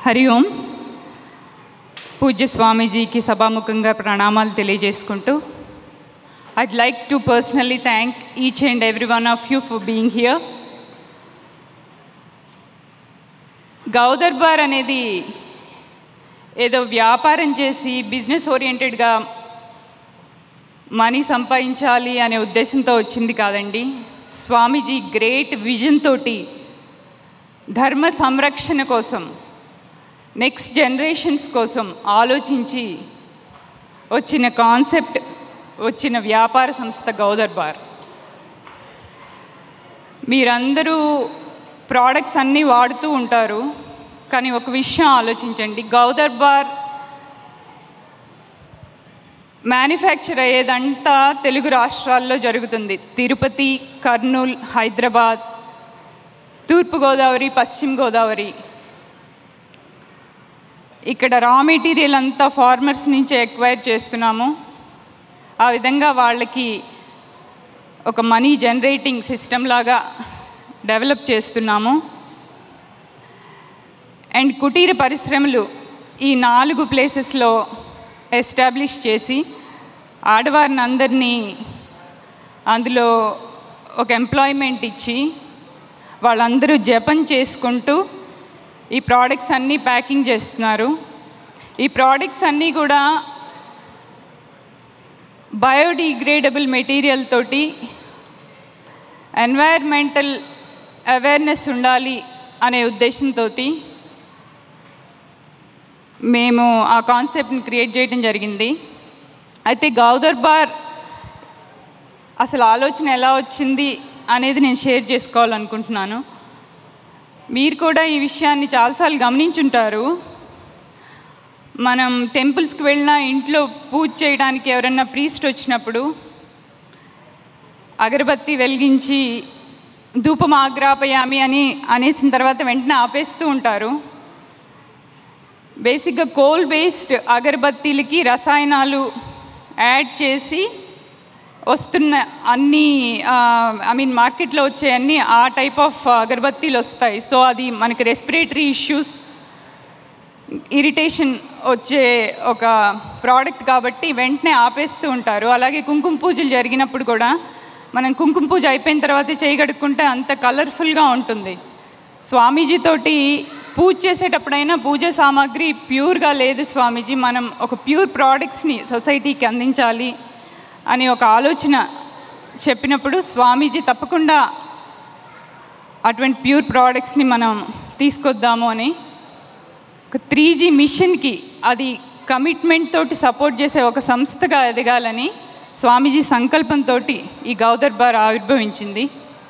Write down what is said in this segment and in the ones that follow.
హరి ఓం. పూజ్య స్వామీజీకి సభాముఖంగా ప్రణామాలు తెలియజేసుకుంటూ I'd like to personally thank each and every one of you for being here. గౌదర్బార్ అనేది ఏదో వ్యాపారం చేసి బిజినెస్ ఓరియంటెడ్గా మనీ సంపాదించాలి అనే ఉద్దేశంతో వచ్చింది కాదండి. స్వామీజీ గ్రేట్ విజన్ తోటి ధర్మ సంరక్షణ కోసం, నెక్స్ట్ జనరేషన్స్ కోసం ఆలోచించి వచ్చిన కాన్సెప్ట్, వచ్చిన వ్యాపార సంస్థ గౌదర్బార్. మీరందరూ ప్రోడక్ట్స్ అన్నీ వాడుతూ ఉంటారు, కానీ ఒక విషయం ఆలోచించండి. గౌదర్బార్ మ్యానుఫ్యాక్చర్ అయ్యేదంతా తెలుగు రాష్ట్రాల్లో జరుగుతుంది. తిరుపతి, కర్నూలు, హైదరాబాద్, తూర్పుగోదావరి, పశ్చిమ గోదావరి. ఇక్కడ రా మెటీరియల్ అంతా ఫార్మర్స్ నుంచి ఎక్వైర్ చేస్తున్నాము. ఆ విధంగా వాళ్ళకి ఒక మనీ జనరేటింగ్ సిస్టమ్ లాగా డెవలప్ చేస్తున్నాము. అండ్ కుటీర పరిశ్రమలు ఈ 4 ప్లేసెస్లో ఎస్టాబ్లిష్ చేసి ఆడవారిని అందరినీ అందులో ఒక ఎంప్లాయ్మెంట్ ఇచ్చి వాళ్ళందరూ జపం చేసుకుంటూ ఈ ప్రోడక్ట్స్ అన్నీ ప్యాకింగ్ చేస్తున్నారు. ఈ ప్రోడక్ట్స్ అన్నీ కూడా బయోడిగ్రేడబుల్ మెటీరియల్ తోటి ఎన్వైర్మెంటల్ అవేర్నెస్ ఉండాలి అనే ఉద్దేశంతో మేము ఆ కాన్సెప్ట్ని క్రియేట్ చేయడం జరిగింది. అయితే గౌదర్బార్ అసలు ఆలోచన ఎలా వచ్చింది అనేది నేను షేర్ చేసుకోవాలనుకుంటున్నాను. మీరు కూడా ఈ విషయాన్ని చాలాసార్లు గమనించుంటారు. మనం టెంపుల్స్కి వెళ్ళినా, ఇంట్లో పూజ చేయడానికి ఎవరైనా ప్రీస్ట్ వచ్చినప్పుడు అగరబత్తి వెలిగించి ధూపం ఆగ్రాపయామి అనేసిన తర్వాత వెంటనే ఆపేస్తూ ఉంటారు. బేసిక్గా కోల్ బేస్డ్ అగరబత్తీలకి రసాయనాలు యాడ్ చేసి వస్తున్న అన్నీ మార్కెట్లో వచ్చే అన్నీ ఆ టైప్ ఆఫ్ అగరబత్తీలు వస్తాయి. సో అది మనకి రెస్పిరేటరీ ఇష్యూస్, ఇరిటేషన్ వచ్చే ఒక ప్రోడక్ట్ కాబట్టి వెంటనే ఆపేస్తూ ఉంటారు. అలాగే కుంకుమ పూజలు జరిగినప్పుడు కూడా మనం కుంకుమ పూజ అయిపోయిన తర్వాత చేయగడుక్కుంటే అంత కలర్ఫుల్గా ఉంటుంది. స్వామీజీతోటి పూజ చేసేటప్పుడైనా పూజ సామాగ్రి ప్యూర్గా లేదు స్వామీజీ, మనం ఒక ప్యూర్ ప్రోడక్ట్స్ని సొసైటీకి అందించాలి అని ఒక ఆలోచన చెప్పినప్పుడు స్వామీజీ తప్పకుండా అటువంటి ప్యూర్ ప్రోడక్ట్స్ని మనం తీసుకొద్దాము అని ఒక 3G మిషన్కి అది కమిట్మెంట్ తోటి సపోర్ట్ చేసే ఒక సంస్థగా ఎదగాలని స్వామీజీ సంకల్పంతో ఈ గౌదర్బార్ ఆవిర్భవించింది.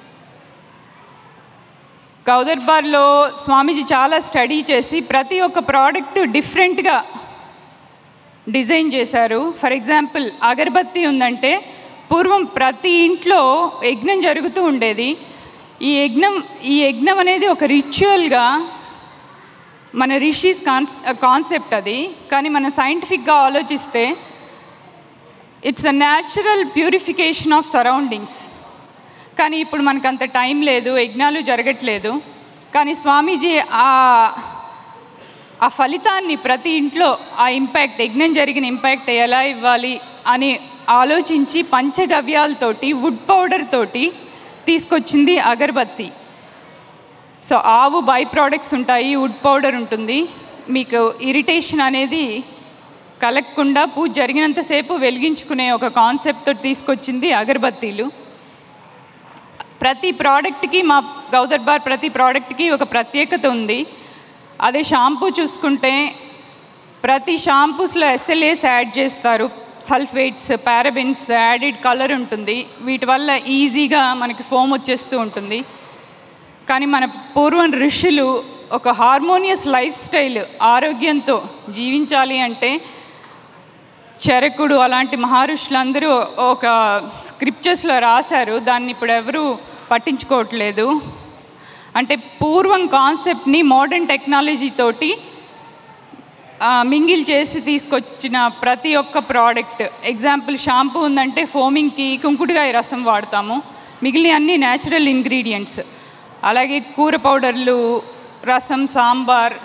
గౌదర్బార్లో స్వామీజీ చాలా స్టడీ చేసి ప్రతి ఒక్క ప్రోడక్ట్ డిఫరెంట్గా డిజైన్ చేశారు. ఫర్ ఎగ్జాంపుల్ అగరబత్తి ఉందంటే పూర్వం ప్రతి ఇంట్లో యజ్ఞం జరుగుతూ ఉండేది. ఈ యజ్ఞం అనేది ఒక రిచువల్గా మన రిషీస్ కాన్సెప్ట్ అది. కానీ మన సైంటిఫిక్గా ఆలోచిస్తే it's a natural purification of surroundings. కానీ ఇప్పుడు మనకు అంత టైం లేదు, యజ్ఞాలు జరగట్లేదు. కానీ స్వామీజీ ఆ ఫలితాన్ని ప్రతి ఇంట్లో ఆ ఇంపాక్ట్, యజ్ఞం జరిగిన ఇంపాక్ట్ ఎలా ఇవ్వాలి అని ఆలోచించి పంచగవ్యాలతోటి, వుడ్ పౌడర్ తోటి తీసుకొచ్చింది అగరబత్తి. సో ఆవు బై ప్రోడక్ట్స్ ఉంటాయి, వుడ్ పౌడర్ ఉంటుంది. మీకు ఇరిటేషన్ అనేది కలగకుండా పూజ జరిగినంతసేపు వెలిగించుకునే ఒక కాన్సెప్ట్తో తీసుకొచ్చింది అగరబత్తీలు. ప్రతి ప్రోడక్ట్కి మా గౌదర్బార్ ప్రతి ప్రోడక్ట్కి ఒక ప్రత్యేకత ఉంది. అదే షాంపూ చూసుకుంటే ప్రతి షాంపూస్లో SLAs యాడ్ చేస్తారు, సల్ఫేట్స్, పారాబెన్స్, యాడెడ్ కలర్ ఉంటుంది. వీటి వల్ల ఈజీగా మనకి ఫోమ్ వచ్చేస్తూ ఉంటుంది. కానీ మన పూర్వం ఋషులు ఒక హార్మోనియస్ లైఫ్ స్టైల్, ఆరోగ్యంతో జీవించాలి అంటే చరకుడు అలాంటి మహర్షులందరూ ఒక స్క్రిప్చర్స్లో రాశారు. దాన్ని ఇప్పుడు ఎవరు పట్టించుకోవట్లేదు. అంటే పూర్వం కాన్సెప్ట్ని మోడర్న్ టెక్నాలజీతోటి మింగిల్ చేసి తీసుకొచ్చిన ప్రతి ఒక్క ప్రోడక్ట్. ఎగ్జాంపుల్ షాంపూ ఉందంటే ఫోమింగ్కి కుంకుడుకాయ రసం వాడతాము, మిగిలిన అన్ని న్యాచురల్ ఇంగ్రీడియంట్స్. అలాగే కూర పౌడర్లు, రసం, సాంబార్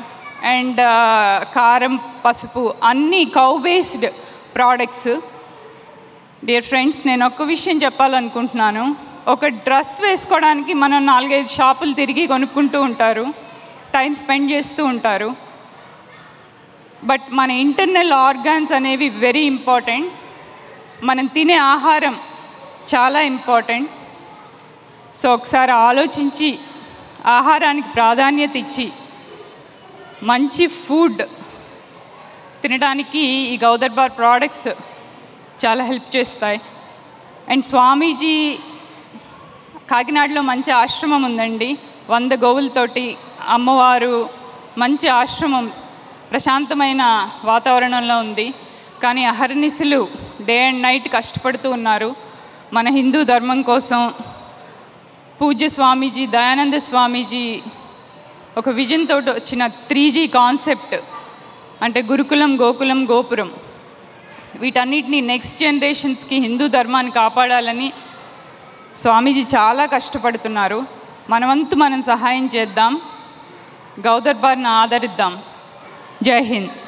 అండ్ కారం, పసుపు అన్నీ cow based products. Dear friends, నేను ఒక్క విషయం చెప్పాలనుకుంటున్నాను. ఒక డ్రెస్ వేసుకోవడానికి మనం 4-5 షాపులు తిరిగి కొనుక్కుంటూ ఉంటారు, టైం స్పెండ్ చేస్తూ ఉంటారు. బట్ మన ఇంటర్నల్ ఆర్గాన్స్ అనేవి వెరీ ఇంపార్టెంట్. మనం తినే ఆహారం చాలా ఇంపార్టెంట్. సో ఒకసారి ఆలోచించి ఆహారానికి ప్రాధాన్యత ఇచ్చి మంచి ఫుడ్ తినడానికి ఈ గౌదర్బార్ ప్రోడక్ట్స్ చాలా హెల్ప్ చేస్తాయి. అండ్ స్వామీజీ కాకినాడలో మంచి ఆశ్రమం ఉందండి, 100 గోవులతోటి. అమ్మవారు మంచి ఆశ్రమం, ప్రశాంతమైన వాతావరణంలో ఉంది. కానీ అహర్నిశలు డే అండ్ నైట్ కష్టపడుతూ ఉన్నారు మన హిందూ ధర్మం కోసం. పూజ్య స్వామీజీ దయానంద స్వామీజీ ఒక విజన్ తోటి వచ్చిన 3G కాన్సెప్ట్, అంటే గురుకులం, గోకులం, గోపురం, వీటన్నిటిని నెక్స్ట్ జనరేషన్స్కి హిందూ ధర్మాన్ని కాపాడాలని స్వామీజీ చాలా కష్టపడుతున్నారు. మనవంతు మనం సహాయం చేద్దాం, గౌదర్బార్ని ఆదరిద్దాం. జై హింద్.